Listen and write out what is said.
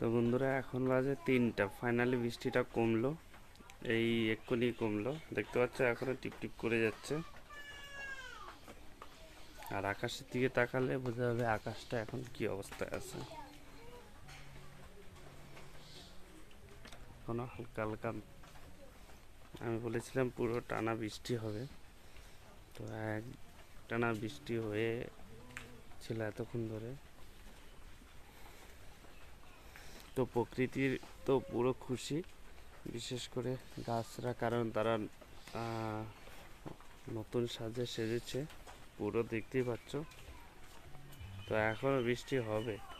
তো বন্ধুরা এখন বাজে 3টা, ফাইনালি বৃষ্টিটা কমলো, এই এক্ষুনি কমলো। দেখতে পাচ্ছ এখনো টিপটিপ করে যাচ্ছে। আর আকাশের দিকে তাকালে বোঝা যাবে আকাশটা এখন কি অবস্থায় আছে। এখনো হালকা হালকা, আমি বলেছিলাম পুরো টানা বৃষ্টি হবে, তো এক টানা বৃষ্টি হয়েছিল এতক্ষণ ধরে। তো প্রকৃতির তো পুরো খুশি, বিশেষ করে গাছরা, কারণ তারা নতুন সাজে সেজেছে পুরো, দেখতেই পাচ্ছ। তো এখনো বৃষ্টি হবে।